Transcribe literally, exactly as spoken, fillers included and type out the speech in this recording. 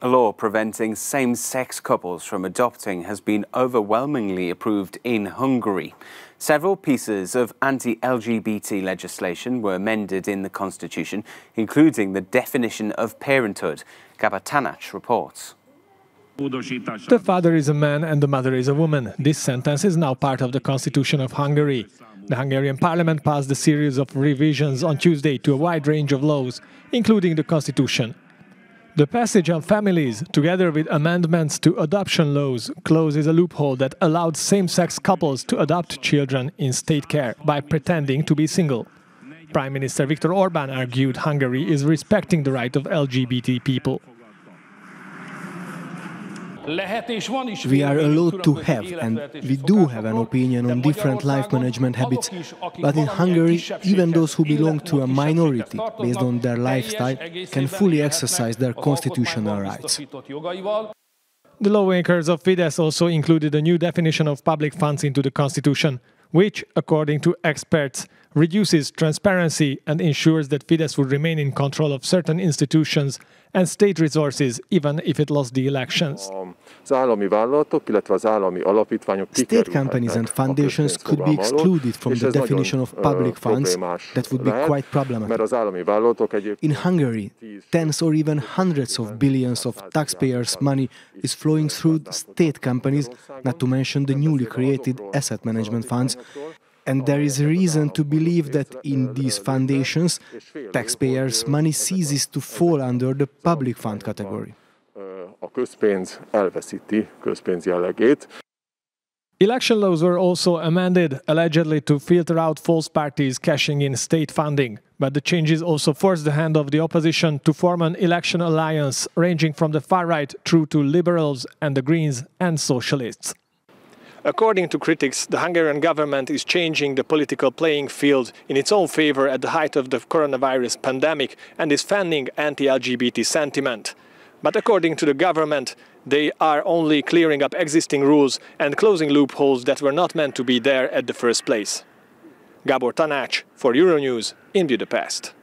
A law preventing same-sex couples from adopting has been overwhelmingly approved in Hungary. Several pieces of anti-L G B T legislation were amended in the constitution, including the definition of parenthood. Gábor Tanács reports. The father is a man and the mother is a woman. This sentence is now part of the constitution of Hungary. The Hungarian parliament passed a series of revisions on Tuesday to a wide range of laws, including the constitution. The passage on families, together with amendments to adoption laws, closes a loophole that allowed same-sex couples to adopt children in state care by pretending to be single. Prime Minister Viktor Orbán argued Hungary is respecting the right of L G B T people. We are allowed to have, and we do have an opinion on different life management habits, but in Hungary, even those who belong to a minority based on their lifestyle can fully exercise their constitutional rights. The lawmakers of Fidesz also included a new definition of public funds into the constitution, which, according to experts, reduces transparency and ensures that Fidesz would remain in control of certain institutions and state resources, even if it lost the elections. State companies and foundations could be excluded from the definition of public funds. That would be quite problematic. In Hungary, tens or even hundreds of billions of taxpayers' money is flowing through state companies, not to mention the newly created asset management funds. And there is reason to believe that in these foundations, taxpayers' money ceases to fall under the public fund category. Election laws were also amended, allegedly to filter out false parties cashing in state funding. But the changes also forced the hand of the opposition to form an election alliance ranging from the far right through to liberals and the Greens and socialists. According to critics, the Hungarian government is changing the political playing field in its own favor at the height of the coronavirus pandemic and is fanning anti-L G B T sentiment. But according to the government, they are only clearing up existing rules and closing loopholes that were not meant to be there at the first place. Gábor Tanács for Euronews in Budapest.